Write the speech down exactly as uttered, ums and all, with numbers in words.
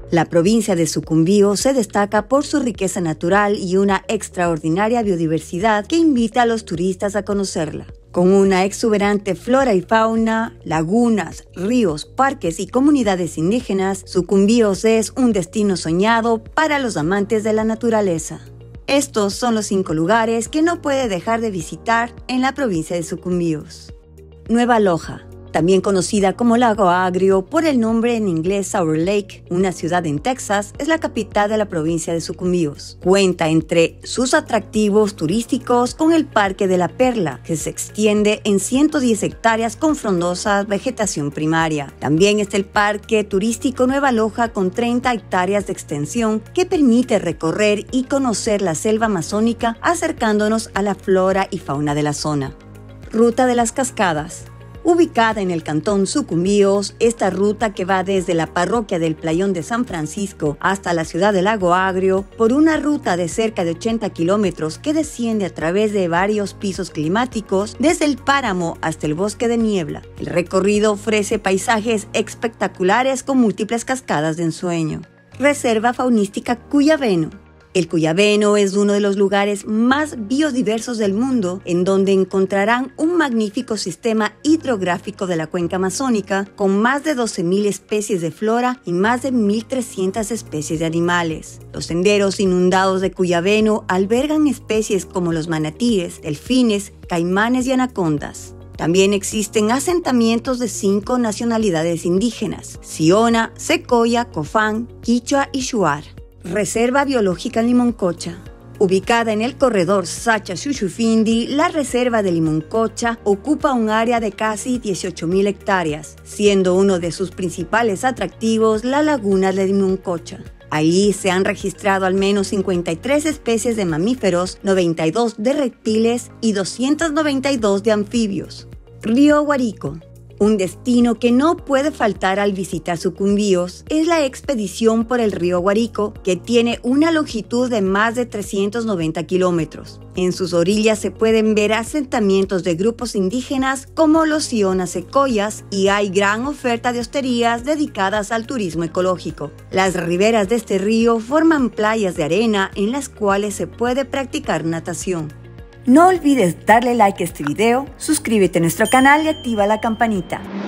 La provincia de Sucumbíos se destaca por su riqueza natural y una extraordinaria biodiversidad que invita a los turistas a conocerla. Con una exuberante flora y fauna, lagunas, ríos, parques y comunidades indígenas, Sucumbíos es un destino soñado para los amantes de la naturaleza. Estos son los cinco lugares que no puede dejar de visitar en la provincia de Sucumbíos. Nueva Loja, también conocida como Lago Agrio por el nombre en inglés Sour Lake, una ciudad en Texas, es la capital de la provincia de Sucumbíos. Cuenta entre sus atractivos turísticos con el Parque de la Perla, que se extiende en ciento diez hectáreas con frondosa vegetación primaria. También está el Parque Turístico Nueva Loja con treinta hectáreas de extensión que permite recorrer y conocer la selva amazónica acercándonos a la flora y fauna de la zona. Ruta de las Cascadas. Ubicada en el cantón Sucumbíos, esta ruta que va desde la parroquia del Playón de San Francisco hasta la ciudad de Lago Agrio, por una ruta de cerca de ochenta kilómetros que desciende a través de varios pisos climáticos, desde el páramo hasta el bosque de niebla. El recorrido ofrece paisajes espectaculares con múltiples cascadas de ensueño. Reserva Faunística Cuyabeno. El Cuyabeno es uno de los lugares más biodiversos del mundo, en donde encontrarán un magnífico sistema hidrográfico de la cuenca amazónica, con más de doce mil especies de flora y más de mil trescientas especies de animales. Los senderos inundados de Cuyabeno albergan especies como los manatíes, delfines, caimanes y anacondas. También existen asentamientos de cinco nacionalidades indígenas: Siona, Secoya, Cofán, Quichua y Shuar. Reserva Biológica Limoncocha. Ubicada en el corredor Sacha-Xuxufindi, la reserva de Limoncocha ocupa un área de casi dieciocho mil hectáreas, siendo uno de sus principales atractivos la laguna de Limoncocha. Allí se han registrado al menos cincuenta y tres especies de mamíferos, noventa y dos de reptiles y doscientos noventa y dos de anfibios. Río Guarico. Un destino que no puede faltar al visitar Sucumbíos es la expedición por el río Guarico, que tiene una longitud de más de trescientos noventa kilómetros. En sus orillas se pueden ver asentamientos de grupos indígenas como los Siona Secoyas y hay gran oferta de hosterías dedicadas al turismo ecológico. Las riberas de este río forman playas de arena en las cuales se puede practicar natación. No olvides darle like a este video, suscríbete a nuestro canal y activa la campanita.